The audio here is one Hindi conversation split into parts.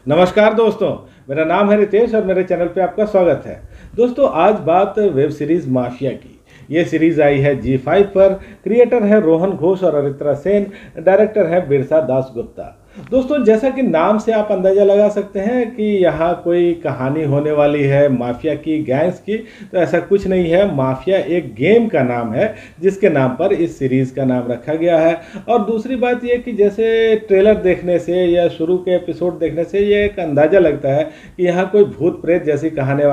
नमस्कार दोस्तों, मेरा नाम है रितेश और मेरे चैनल पे आपका स्वागत है। दोस्तों, आज बात वेब सीरीज़ माफिया की। ये सीरीज़ आई है जी5 पर। क्रिएटर है रोहन घोष और अरित्रा सेन, डायरेक्टर है बिरसा दासगुप्ता। दोस्तों, जैसा कि नाम से आप अंदाज़ा लगा सकते हैं कि यहाँ कोई कहानी होने वाली है माफिया की, गैंग्स की, तो ऐसा कुछ नहीं है। माफिया एक गेम का नाम है जिसके नाम पर इस सीरीज़ का नाम रखा गया है। और दूसरी बात यह कि जैसे ट्रेलर देखने से या शुरू के एपिसोड देखने से ये एक अंदाज़ा लगता है कि यहाँ कोई भूत प्रेत जैसी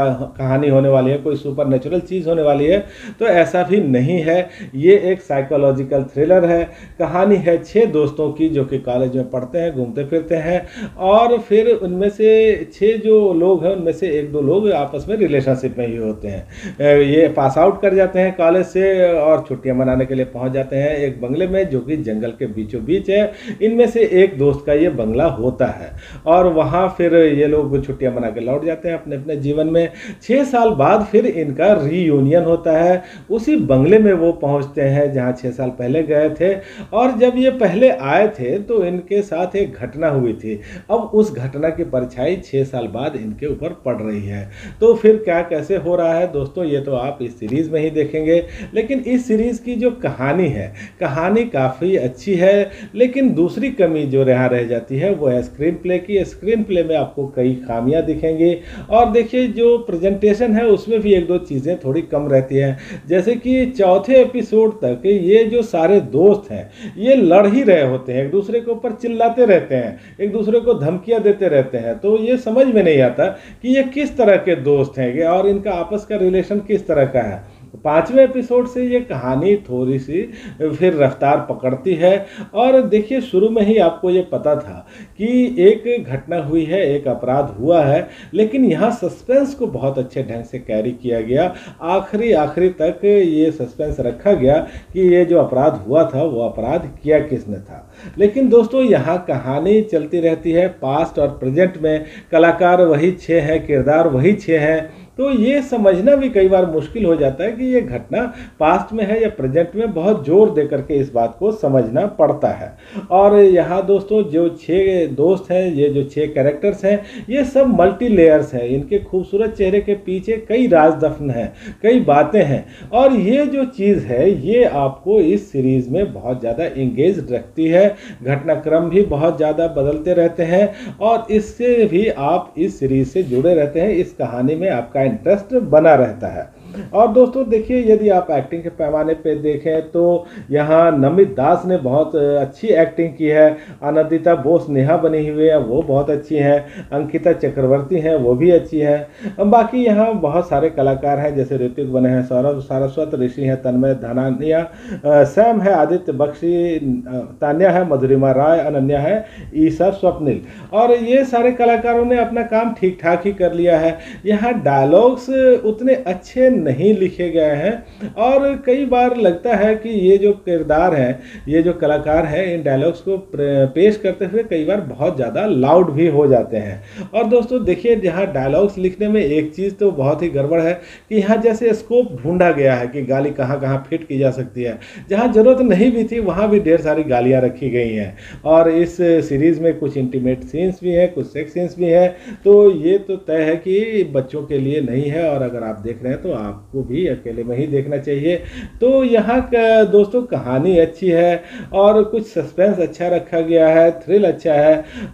कहानी होने वाली है, कोई सुपर नेचुरल चीज़ होने वाली है, तो ऐसा भी नहीं है। ये एक साइकोलॉजिकल थ्रिलर है। कहानी है 6 दोस्तों की जो कि कॉलेज में पढ़ते हैं, घूमते फिरते हैं, और फिर उनमें से 6 जो लोग हैं उनमें से 1-2 लोग आपस में रिलेशनशिप में ही होते हैं। ये पास आउट कर जाते हैं कॉलेज से और छुट्टियां मनाने के लिए पहुंच जाते हैं एक बंगले में जो कि जंगल के बीचों बीच है। इनमें से एक दोस्त का ये बंगला होता है और वहाँ फिर ये लोग छुट्टियां मना के लौट जाते हैं अपने अपने जीवन में। 6 साल बाद फिर इनका रीयूनियन होता है। उसी बंगले में वो पहुँचते हैं जहाँ 6 साल पहले गए थे, और जब ये पहले आए थे तो इनके साथ एक घटना हुई थी। अब उस घटना की परछाई 6 साल बाद इनके ऊपर पड़ रही है। तो फिर क्या कैसे हो रहा है दोस्तों, ये तो आप इस सीरीज़ में ही देखेंगे। लेकिन इस सीरीज़ की जो कहानी है, कहानी काफ़ी अच्छी है, लेकिन दूसरी कमी जो रह जाती है वो है स्क्रीन प्ले की। स्क्रीन प्ले में आपको कई खामियां दिखेंगी, और देखिए जो प्रेजेंटेशन है उसमें भी 1-2 चीज़ें थोड़ी कम रहती हैं। जैसे कि चौथे एपिसोड तक ये जो सारे दोस्त हैं ये लड़ ही रहे होते हैं, एक दूसरे के ऊपर चिल्लाते रहते हैं, एक दूसरे को धमकियां देते रहते हैं। तो ये समझ में नहीं आता कि ये किस तरह के दोस्त हैं और इनका आपस का रिलेशन किस तरह का है। 5वें एपिसोड से ये कहानी थोड़ी सी फिर रफ्तार पकड़ती है। और देखिए, शुरू में ही आपको ये पता था कि एक घटना हुई है, एक अपराध हुआ है, लेकिन यहाँ सस्पेंस को बहुत अच्छे ढंग से कैरी किया गया। आखिरी तक ये सस्पेंस रखा गया कि ये जो अपराध हुआ था वो अपराध किया किसने था। लेकिन दोस्तों, यहाँ कहानी चलती रहती है पास्ट और प्रेजेंट में। कलाकार वही 6 हैं, किरदार वही 6 हैं, तो ये समझना भी कई बार मुश्किल हो जाता है कि ये घटना पास्ट में है या प्रेजेंट में। बहुत जोर दे करके इस बात को समझना पड़ता है। और यहाँ दोस्तों जो 6 दोस्त हैं, ये जो 6 कैरेक्टर्स हैं, ये सब मल्टी लेयर्स हैं। इनके खूबसूरत चेहरे के पीछे कई राज दफन हैं, कई बातें हैं, और ये जो चीज़ है ये आपको इस सीरीज़ में बहुत ज़्यादा इंगेज रखती है। घटनाक्रम भी बहुत ज़्यादा बदलते रहते हैं और इससे भी आप इस सीरीज़ से जुड़े रहते हैं। इस कहानी में आपका इंटरेस्ट बना रहता है। और दोस्तों देखिए, यदि आप एक्टिंग के पैमाने पे देखें तो यहाँ नमित दास ने बहुत अच्छी एक्टिंग की है। आनंदिता बोस नेहा बनी हुई है, वो बहुत अच्छी हैं। अंकिता चक्रवर्ती हैं, वो भी अच्छी हैं। बाकी यहाँ बहुत सारे कलाकार हैं, जैसे ऋतिक बने हैं, सौरभ सारस्वत, ऋषि हैं, तन्मय धनानिया, सैम है, आदित्य बख्शी, तान्या है, मधुरिमा राय, अनन्या है, ईसा, स्वप्निल, और ये सारे कलाकारों ने अपना काम ठीक ठाक ही कर लिया है। यहाँ डायलॉग्स उतने अच्छे नहीं लिखे गए हैं, और कई बार लगता है कि ये जो किरदार हैं, ये जो कलाकार हैं, इन डायलॉग्स को पेश करते हुए कई बार बहुत ज़्यादा लाउड भी हो जाते हैं। और दोस्तों देखिए, जहाँ डायलॉग्स लिखने में एक चीज़ तो बहुत ही गड़बड़ है कि यहाँ जैसे स्कोप ढूंढा गया है कि गाली कहाँ कहाँ फिट की जा सकती है। जहाँ ज़रूरत नहीं भी थी वहाँ भी ढेर सारी गालियाँ रखी गई हैं। और इस सीरीज़ में कुछ इंटीमेट सीन्स भी हैं, कुछ सेक्स सीन्स भी हैं। तो ये तो तय है कि बच्चों के लिए नहीं है, और अगर आप देख रहे हैं तो आपको भी अकेले में ही देखना चाहिए। तो यहाँ का दोस्तों कहानी अच्छी है और कुछ सस्पेंस अच्छा रखा गया है, थ्रिल अच्छा है।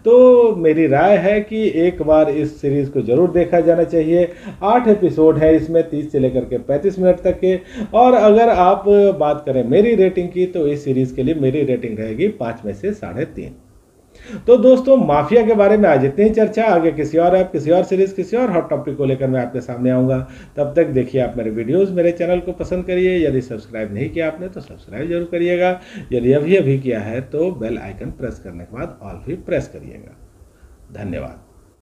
तो मेरी राय है कि एक बार इस सीरीज़ को ज़रूर देखा जाना चाहिए। 8 एपिसोड है इसमें, 30 से लेकर के 35 मिनट तक के। और अगर आप बात करें मेरी रेटिंग की तो इस सीरीज़ के लिए मेरी रेटिंग रहेगी 5 में से 3.5। तो दोस्तों, माफिया के बारे में आज इतनी ही चर्चा। आगे किसी और ऐप, किसी और सीरीज, किसी और हॉट टॉपिक को लेकर मैं आपके सामने आऊँगा। तब तक देखिए आप मेरे वीडियोस, मेरे चैनल को पसंद करिए। यदि सब्सक्राइब नहीं किया आपने तो सब्सक्राइब जरूर करिएगा। यदि अभी किया है तो बेल आइकन प्रेस करने के बाद ऑल भी प्रेस करिएगा। धन्यवाद।